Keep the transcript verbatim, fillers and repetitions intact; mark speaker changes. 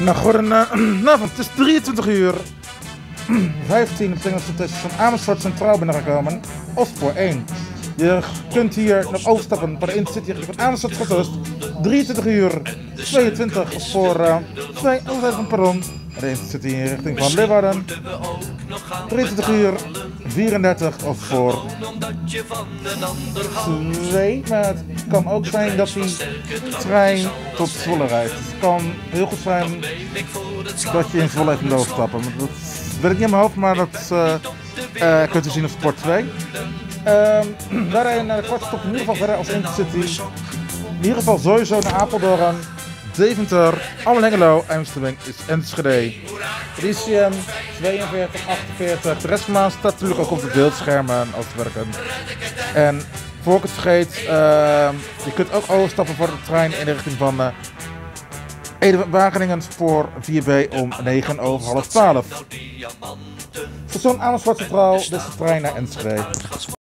Speaker 1: Nou, goedenavond. Het is drieëntwintig uur vijftien. Dat betekent dat het station Amersfoort Centraal binnengekomen. Of voor één. Je kunt hier nog overstappen voor de Intercity van Amersfoort Stadslust. drieëntwintig uur tweeëntwintig voor uh, twee overzijde van perron. De Intercity in richting van Leeuwarden. drieëntwintig uur vierendertig of voor twee. Maar het kan ook zijn dat die trein tot Zwolle rijdt. Het kan heel goed zijn dat je in Zwolle even moet overstappen. Dat weet ik niet in mijn hoofd, maar dat uh, uh, kunt u zien op Sport twee. Uh, wij rijden naar de korte stop in ieder geval verder als Intercity. In ieder geval sowieso naar Apeldoorn, Deventer, Almelo, Eemstelwing is Enschede. Elysium tweeënveertig, achtenveertig. De rest van maand staat natuurlijk ook op de beeldschermen als te werken. En voor ik het vergeet, uh, je kunt ook overstappen voor de trein in de richting van uh, Ede-Wageningen spoor vier B om negen over half twaalf. Station Amersfoort Centraal, dit is de trein naar Enschede.